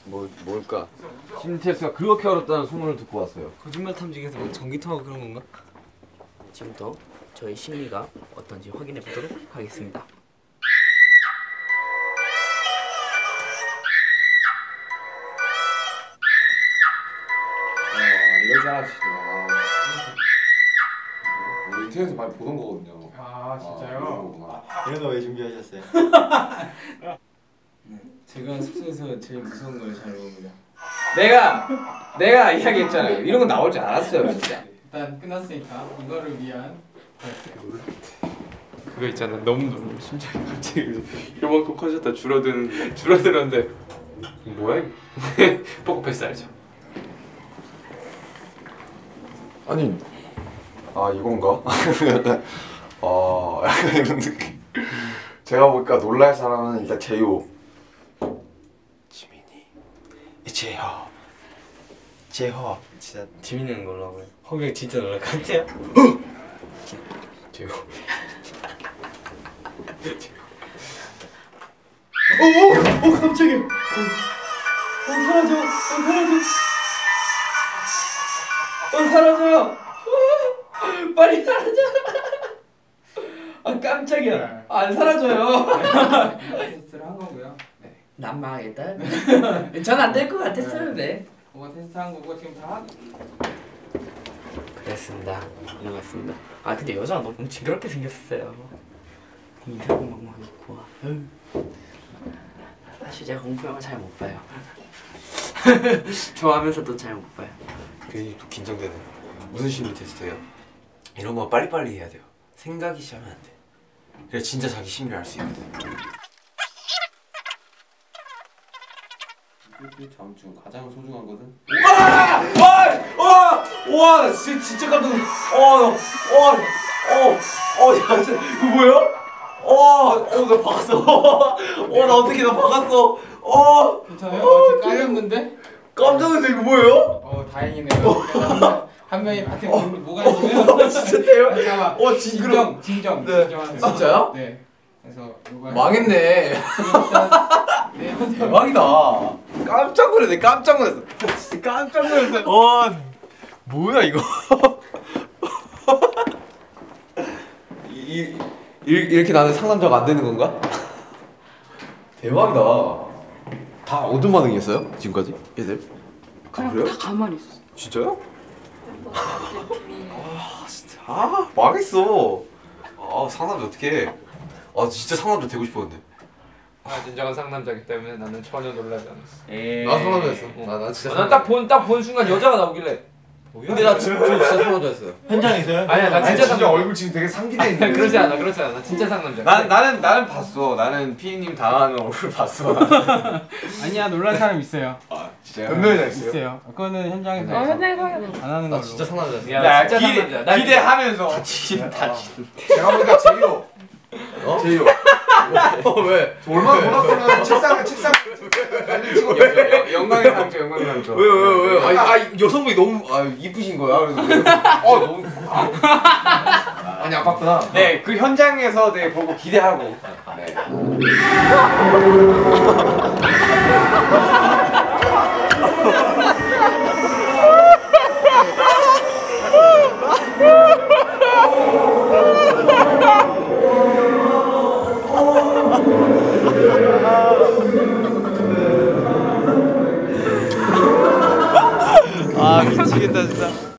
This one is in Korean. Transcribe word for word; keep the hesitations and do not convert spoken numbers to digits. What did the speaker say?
뭐 뭘까? 심리 테스트가 그렇게 어렵다는 소문을 듣고 왔어요. 거짓말 탐지기에서 뭐 전기 통하고 그런 건가? 지금부터 저의 심리가 어떤지 확인해 보도록 하겠습니다. 아, 이걸 잘하시구나. 우리 인터넷에서 많이 보던 거거든요. 아 진짜요? 아, 이런 거 왜 준비하셨어요? 제가 숙소에서 제일 무서운 걸 잘 모릅니다. 내가 내가 이야기했잖아요. 이런 거 나올 줄 알았어요, 진짜. 일단 끝났으니까 이거를 위한 그거 있잖아. 너무 너무 심장이 갑자기 요만큼 커졌다 줄어드는 줄어들었는데 뭐야 이거? 포커페이스 알죠? 아니, 아 이건가? 약간 아 약간 이런 느낌. 제가 보니까 놀랄 사람은 일단 제요. 지민이 이제요 제호 진짜 지민이는 놀라고요. 허경 진짜 놀랄 것 같아요. 제호 오오 오 깜짝이야. 어, 어 사라져. 어 사라져. 어 사라져. 빨리 사라져. 아 깜짝이야. 안 사라져요. 테스트를 한 거고요. 네. 난 망했다. 전 안 될 것 같았어요, 네. 그거 테스트 한 거고 지금 다 그랬습니다. 일어났습니다. 아 근데 여자가 너무 징그럽게 생겼어요. 인사하고 막막 있고. 아유. 사실 제가 공포 영화 잘 못 봐요. 좋아하면서도 잘 못 봐요. 괜히 또 긴장되네. 무슨 심리 테스트예요? 이런 거 빨리빨리 해야 돼요. 생각이 시작하면 안 돼. 그래 진짜 자기 심리를 알 수 있거든. 이게 다음 중 가장 소중한 것은? 와! 와! 와! 나 진짜 진짜 깜짝 놀랐어. 어, 어, 어, 어, 야, 진짜 이거 뭐야? 어, 어, 나 박았어. 어, 나 어떻게 나 박았어? 어, 괜찮아요? 어, 지금 깔렸는데? 깜짝 놀랐어. 이거 뭐예요? 어 다행이네요. 한, 명, 한 명이 밭에 뭐, 뭐가 있으면 진짜 대박. 아, 잠깐만. 어, 징그러. 진정, 진정, 네. 진정하세요. 진짜요? 네. 그래서 이거 망했네. 일단 네, 대박이다. 깜짝 놀랐네. 깜짝 놀랐어. 진짜 깜짝 놀랐어. 와 뭐야 이거? 이, 이, 이 이렇게 나는 상남자가 안 되는 건가? 대박이다. 다 어떤 반응이었어요? 지금까지? 얘들? 아, 그래요? 다 가만히 있었어. 진짜요? 아 진짜 아 망했어. 아 상남자 어떡해. 아 진짜 상남자 되고 싶었는데. 아 진정한 상남자이기 때문에 나는 전혀 놀라지 않았어. 에이. 나 상남자였어. 나, 나 진짜 난 딱 본 딱 본 순간 여자가 나오길래. 뭐야? 근데 나 진짜, 진짜 상남자였어요. 현장에서요? 아니야 나 아니, 진짜 진짜 상남자. 얼굴 지금 되게 상기돼 있는데. 아니, 그렇지 않아 그렇지 않아 나 진짜 상남자. 나, 나는 나는 봤어. 나는 피디님 당하는 얼굴 봤어. 아니야 놀란 사람 있어요. 아 진짜요? 몇 명이나 있어요? 있어요. 그거는 현장에서 어, 해서 현장에서 하겠다. 안 하는 나 걸로. 진짜 상남자였어. 야, 나 진짜 기대, 상남자야. 나 기대하면서 다치 다치. 제가 보니까 제요. 어? 제요. 어 왜? 얼마나 몰랐으면 책상 책상 영광의 상처, 영광의 상처. 왜요, 왜요, 왜요? 아니, 아, 여성분이 너무 아, 이쁘신 거야. 그래서 왜? 어, 너무. 아. 아니 아팠구나. 네, 그 현장에서 네 보고 기대하고. 네. 아 미치겠다 진짜.